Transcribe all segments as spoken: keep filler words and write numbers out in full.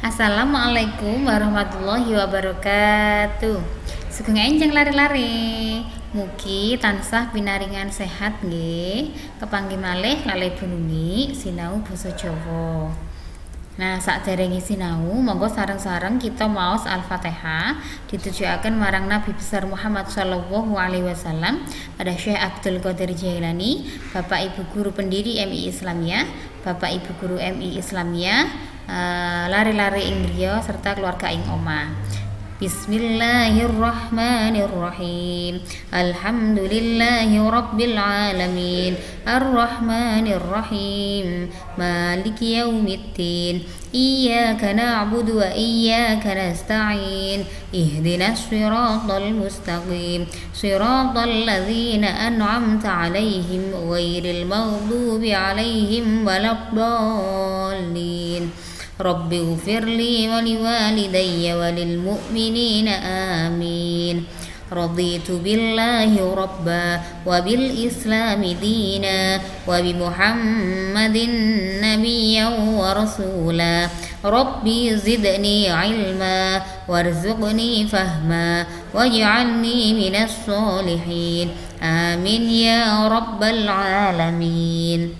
Assalamualaikum warahmatullahi wabarakatuh. Sugeng enjang lari-lari. Mugi tansah pinaringan sehat nggih. Kepanggih malih kalih bununi sinau basa Jawa. Nah, sakderenge sinau, monggo sareng-sareng kita maos Al-Fatihah ditujuaken marang Nabi besar Muhammad Shallallahu alaihi wasallam, pada Syekh Abdul Qadir Jailani, Bapak Ibu guru pendiri M I Islamiyah, Bapak Ibu guru M I Islamiyah, uh, lari-lari ing griya serta keluarga ing omah. Bismillahirrahmanirrahim. Alhamdulillahi rabbil alamin. Arrahmanirrahim. Maliki yaumiddin. Iyyaka na'budu wa iyyaka nasta'in. Ihdinas siratal mustaqim. Siratal ladzina an'amta 'alaihim ghairil maghdubi 'alaihim waladdallin. Rabbi ghfirli wa liwalidayya wa lil mu'minina amin. Raditu billahi rabba wa bil islami dina wa bi muhammadin nabiyyan wa rasula. Rabbi zidni ilma warzuqni fahma waj'alni minas solihin. Amin ya rabbal alamin.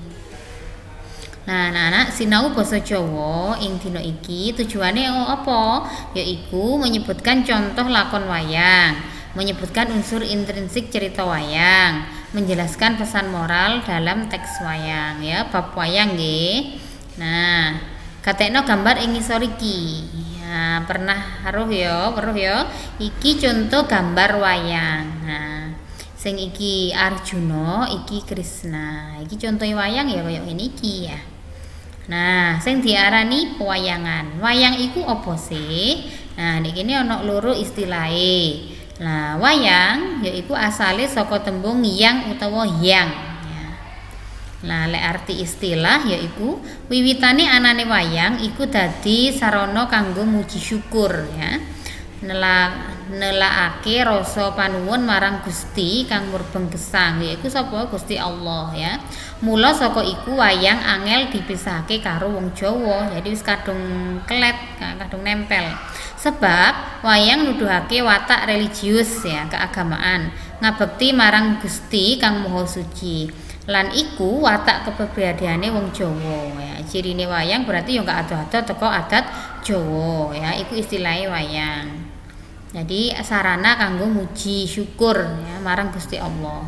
Nah, anak-anak sinau basa Jawa ing dina iki tujuane apa? Yaiku menyebutkan contoh lakon wayang, menyebutkan unsur intrinsik cerita wayang, menjelaskan pesan moral dalam teks wayang ya, bab wayang nggih. Nah, katekno gambar ing ngisor iki. Ya, pernah haruh ya, weruh ya. Iki contoh gambar wayang. Nah, sing iki Arjuna, iki Krishna. Iki contoh wayang ya kaya ngene iki ya. Nah, sing diarani pewayangan. Wayang iku apa sih? Nah, niki kene ana loro istilahe. Nah, wayang yaiku asale saka tembung yang utawa yang ya. Nah, lek arti istilah yaiku wiwitane anane wayang iku dadi sarana kanggo muji syukur ya. Nela nelakake rasa panuwun marang Gusti kang murbeng gesang, yaiku sapa? Gusti Allah ya. Mula saka iku wayang angel dipisahake karo wong Jawa, jadi wis kadung kelet, kadung nempel. Sebab wayang nuduhake watak religius ya, keagamaan, ngabekti marang Gusti kang Maha Suci. Lan iku watak kepribadiane wong Jawa ya. Cirine wayang berarti yo gak ado-ado teko adat Jawa ya, iku istilahe wayang. Jadi sarana kanggo muji syukur ya marang Gusti Allah.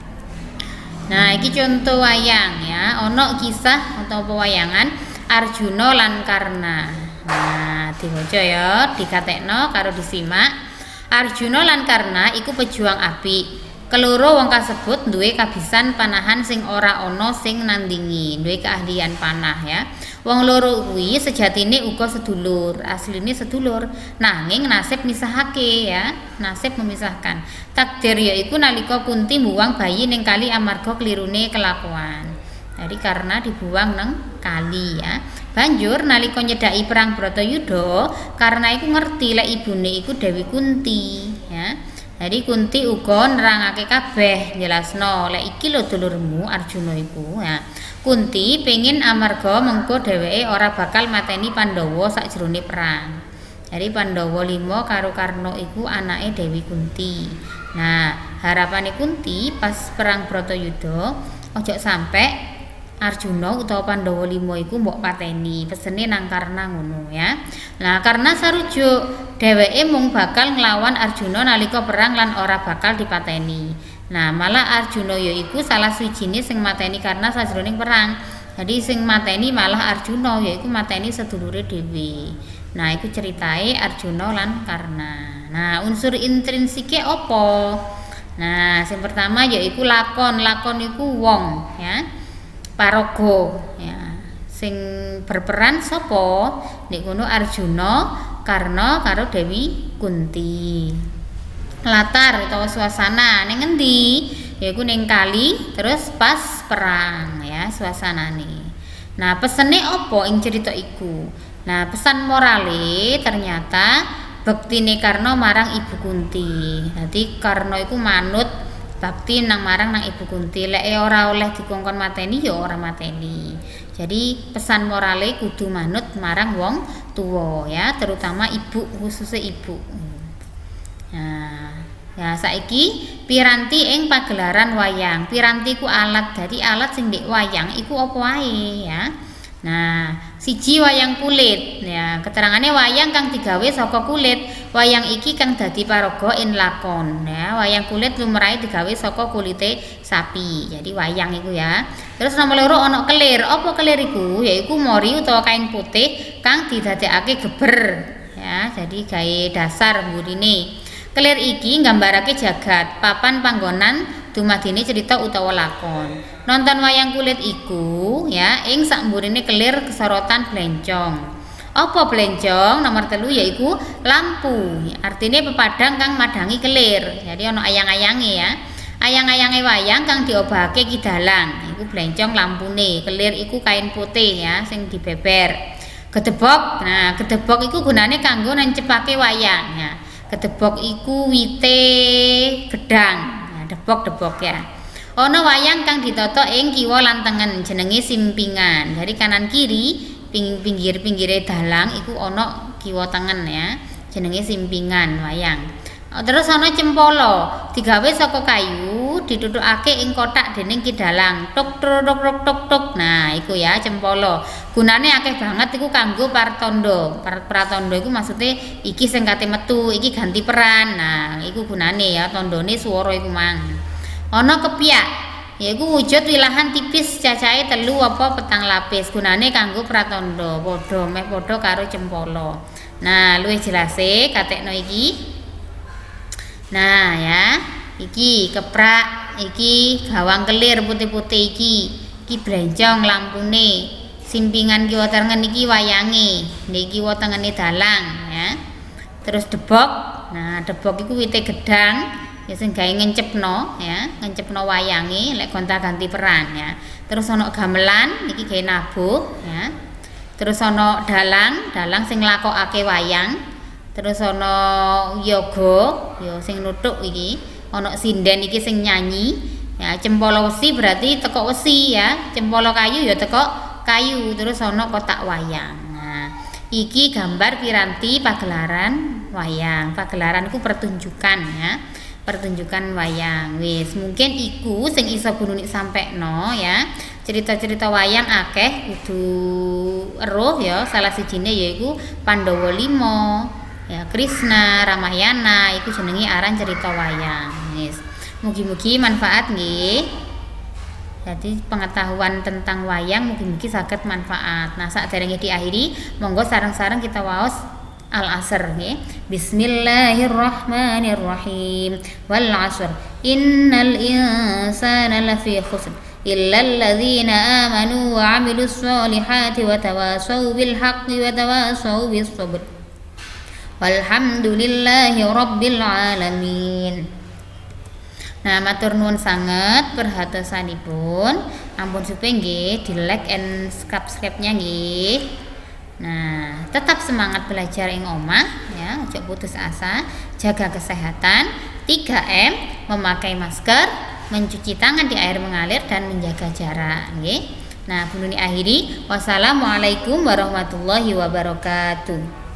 Nah, iki contoh wayang ya, ono kisah atau pewayangan Arjuna lan Karna. Nah, diwaca ya, dikatekno karo disimak. Arjuna lan Karna iku pejuang apik. Keloro wong kasebut duwe kabisan panahan sing ora ana sing nandingi, duwe keahlian panah ya. Wong loro kuwi sejatine uga sedulur, asline sedulur, nanging nasib misahake ya, nasib memisahkan. Takdir yaiku nalika Kunti mbuwang bayi ning kali amarga klirune kelakuan. Jadi karena dibuang nang kali ya. Banjur nalika nyedaki perang Bratayuda, karena iku ngerti lek ibune iku Dewi Kunti ya. Jadi Kunti uga nerangake kabeh, jelasno lek iki lho dulurmu Arjuna iku ya. Kunti pengin amarga mengko dheweke ora bakal mateni Pandhawa sakjroning perang. Jadi Pandhawa lima karo Karna iku anake Dewi Kunti. Nah, harapane Kunti pas perang Bratayuda ojo sampe Arjuna utawa Pandhawa lima iku mbok pateni, pesene nang Karna ngono ya. Nah, karena sarujuk dheweke mung bakal nglawan Arjuna nalika perang lan ora bakal dipateni. Nah, malah Arjuna yaiku salah swijine sing mateni karena sajroning perang. Jadi sing mateni malah Arjuna yaiku mateni sedulure dhewe. Nah, iku ceritae Arjuna lan Karna. Nah, unsur intrinsike apa? Nah, sing pertama yaiku lakon. Lakon iku wong ya. Paraga ya. Sing berperan sapa? Nek ngono Arjuna, Karna karo Dewi Kunti. Latar utawa suasana ning endi? Yaiku ning kali terus pas perang ya suasanane. Nah, pesene apa ing cerita iku? Nah, pesan morale ternyata bektine Karna marang Ibu Kunti. Dadi Karna iku manut bakti nang marang nang Ibu Kunti. Lek ora oleh dikongkon mateni ya ora mateni. Jadi pesan morale kudu manut marang wong tuwa ya, terutama ibu, khususnya ibu. Nah, ya saiki piranti ing pagelaran wayang. Piranti ku alat, jadi alat sing ndek wayang iku apa wae ya. Nah, siji wayang kulit ya, keterangannya wayang kang digawe saka kulit. Wayang iki kang dadi paraga ing lakon ya. Wayang kulit lumrahe digawe saka kulite sapi. Jadi wayang iku ya. Terus nomor loro ana kelir. Apa kelir iku? Yaiku mori utawa kain putih kang didadekake geber ya. Jadi gawe dasar mburine. Kelir iki nggambarake jagat, papan panggonan dumadine cerita utawa lakon. Nonton wayang kulit iku ya ing sakmburine kelir kesorotan blencong. Apa blencong? Nomor telu yaiku lampu. Artinya pepadang kang madangi kelir. Jadi ana ayang-ayange ya. Ayang-ayange wayang kang diobahake ki dalang. Iku blencong lampune. Kelir iku kain putih ya sing dibeber. Gedebok. Nah, gedebok iku gunane kanggo nancepake wayang ya. Gedebok iku wite gedang. Nah, debok-debok ya. Ana wayang kang ditata ing kiwa lan tengen jenenge simpingan. Dari kanan kiri pinggir-pinggire dalang iku ana kiwa tengen ya. Jenenge simpingan wayang. Terus ana cempolo, digawe saka kayu, dituthukake ing kotak dening ki dalang. Tok tok tok tok tok. Nah, iku ya cempolo. Gunane akeh banget iku kanggo partondo. Pratondo iku maksude iki sing kate metu, iki ganti peran. Nah, iku gunane ya, tandane swara iku mang. Ana kepyak, yaiku wujud wilahan tipis cacahe telu apa petang lapis. Gunane kanggo pratondo, padha meh padha karo cempolo. Nah, luwih jelase katekno iki. Nah ya, iki keprak, iki gawang kelir putih-putih iki, iki blencong lampune, simpingan kiwa tengen iki wayange, niki kiwa tengene dalang ya. Terus debok, nah debok iku wite gedang, ya sing gawe ngencepno ya, ngencepno wayange, lek gonta-ganti peran ya. Terus ana gamelan, iki gawe nabuh ya. Terus ana dalang, dalang sing nglakokake wayang. Terus ana yoga ya sing nuthuk iki, ana sinden iki sing nyanyi ya. Cempolo wesi berarti teko wesi ya, cempolo kayu ya teko kayu. Terus ana kotak wayang. Nah iki gambar piranti pagelaran wayang. Pagelaran iku pertunjukan ya, pertunjukan wayang. Wis mungkin iku sing iso gunung sampekno ya. Cerita-cerita wayang akeh kudu eruh ya. Salah sijine yaiku Pandhawa lima ya, Krishna, Ramayana, itu jenengi aran cerita wayang. Yes. Mugi-mugi manfaat nggih. Jadi pengetahuan tentang wayang mugi-mugi saged manfaat. Nah, saderenge diakhiri, monggo sareng-sareng kita waos al-asr nggih. Bismillahirrahmanirrahim. Wal 'asr. Innal insana lafi khusr. Illa alladzina amanu wa 'amilus solihati wa tawassaw bil haqqi wa tawassaw bis sabr. Walhamdulillahi rabbil alamin. Nah, matur nuwun sanget perhatosanipun. Ampun supaya nggih di like and subscribe-nya nggih. Nah, tetap semangat belajar ing omah ya, ojo putus asa, jaga kesehatan, tiga M, memakai masker, mencuci tangan di air mengalir dan menjaga jarak nggih. Nah, bunu akhiri. Wassalamualaikum warahmatullahi wabarakatuh.